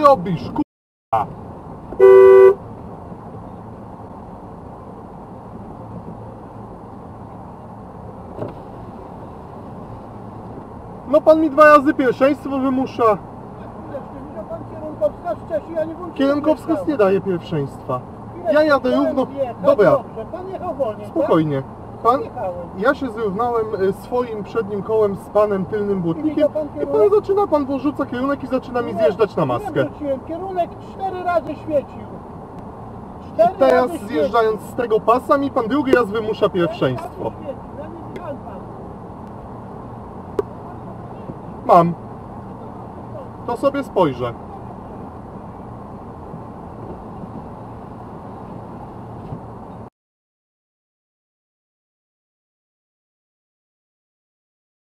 robisz, kurwa? No pan mi 2 razy pierwszeństwo wymusza. Kierunkowskaz nie daje pierwszeństwa. Ja jadę równo. Dobra, spokojnie. Ja się zrównałem swoim przednim kołem z panem tylnym błotnikiem i zaczyna pan porzuca kierunek i zaczyna mi zjeżdżać na maskę. Kierunek 4 razy świecił. I teraz zjeżdżając z tego pasa mi pan drugi raz wymusza pierwszeństwo. Mam. To sobie spojrzę.